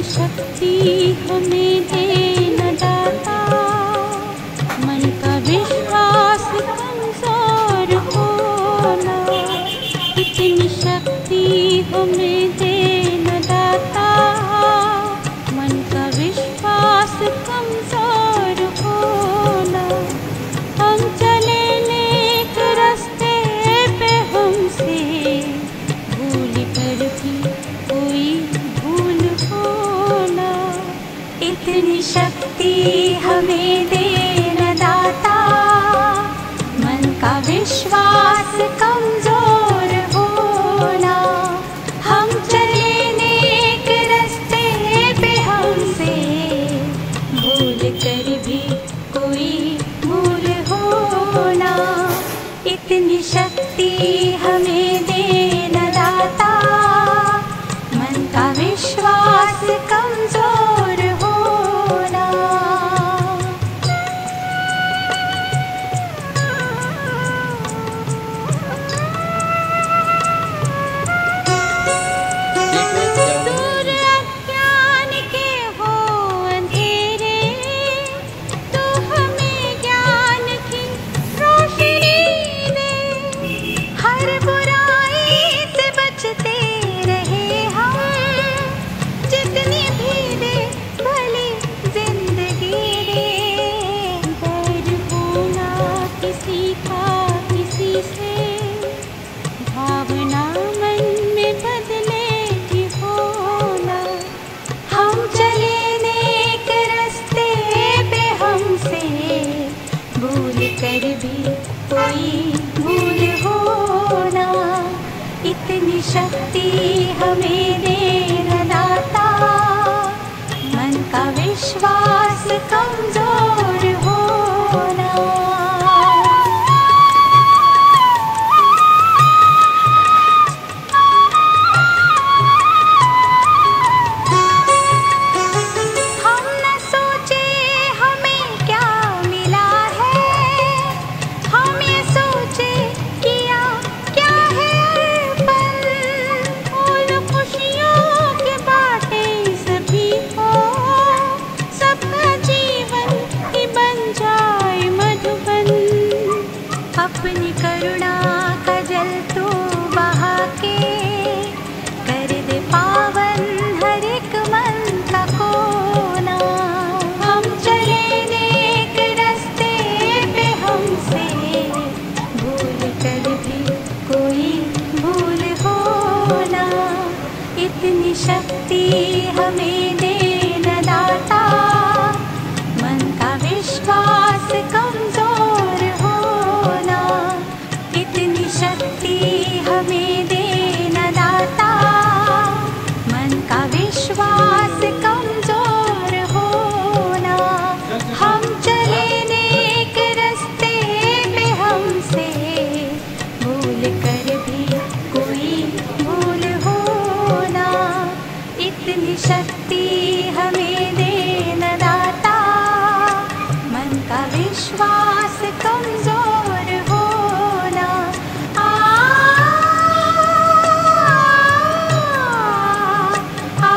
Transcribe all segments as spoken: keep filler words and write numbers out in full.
शक्ति हमें दे न दाता, मन का विश्वास कमजोर होना। इतनी शक्ति हमें दे न दाता, मन का विश्वास कमजोर होना। हम चले नेक रास्ते पे, हमसे भूल कर भी कोई भूल होना। इतनी शक्ति हमें दे न दाता, मन का विश्वास कमजोर होना। हम चले नेक रास्ते पे, हमसे भूल कर भी कोई भूल होना। इतनी शक्ति हमें दे न दाता, मन का विश्वास कमजोर होना। दूर अज्ञान के हो अंधेरे, तू हमें ज्ञान की रोशनी दे। हर बुराई से बचते रहे हम, जितनी भी दे भली जिंदगी दे। बैर होना किसी का किसी से, भावना मन में बदले की होना। हम चले नेक रास्ते पे, हमसे भूल कर भी कोई भूल होना। इतनी शक्ति हमें दे न दाता, मन का विश्वास कमजोर होना। हम न सोचे हमें क्या मिला है, हम ये सोचे किया क्या है अर्पण। उन खुशियों के बाटे सभी को, सबका जीवन ही बन जाए मधुबन। अपनी करुणा का जल तू बहा के, कर दे पावन हर एक मन का कोना। हम चले नेक रास्ते पे, हमसे भूल कर भी कोई भूल होना। इतनी शक्ति हमें दे न दाता, मन का विश्वास कमजोर होना। इतनी शक्ति हमें दे न दाता, मन का विश्वास कमजोर होना। हम चले नेक रास्ते पे, हमसे भूल कर भी कोई भूल होना। इतनी शक्ति हमें दे न दाता, मन का विश्वास कमजोर होना। आ, आ,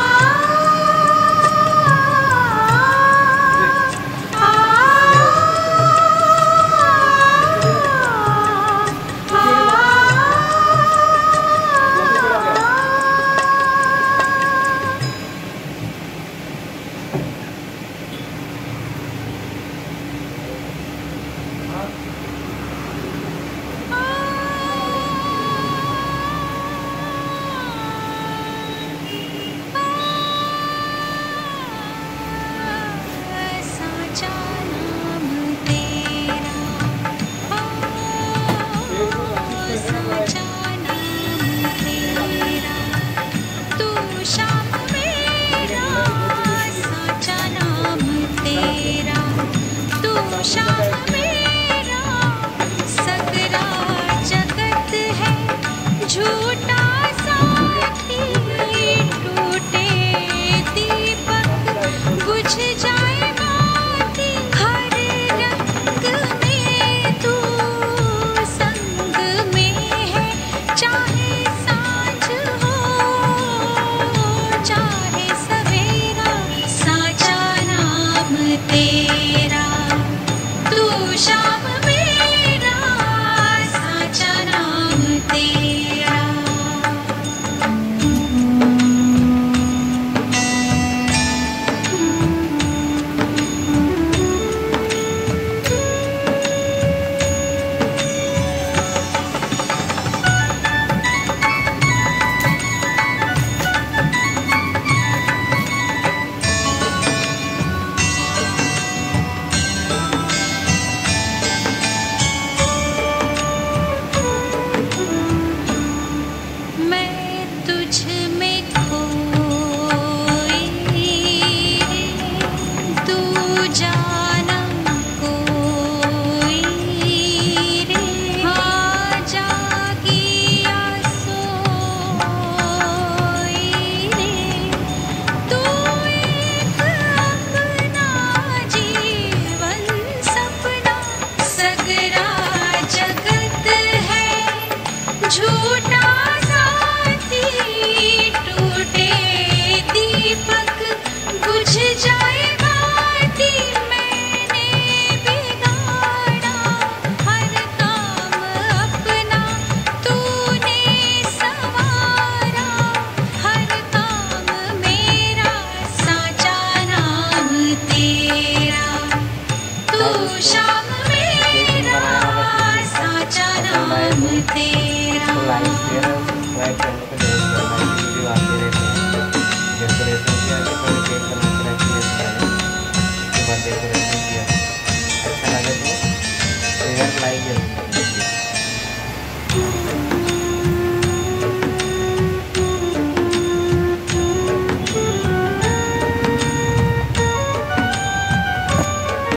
साचा नाम तेरा, ओ साचा नाम तेरा, तू श्याम मेरा। साचा नाम तेरा, तू श्याम मेरा। सगरा जगत है झूठा साथी, टूटे दीपक बुझ जाए बाती। हर रंग में तू संग में है, चाहे सांझ हो चाहे सवेरा। जाए भांति मैंने बिगाड़ा, हर काम अपना तूने संवारा, हर काम मेरा साचा नाम तेरा। तू श्याम मेरा साचा नाम तेरा। लाइक शेयर और सब्सक्राइब करने को जरूर करना, वीडियो आते रहते हैं। डेकोरेशन किया है, थोड़ी देर करना चाहिए।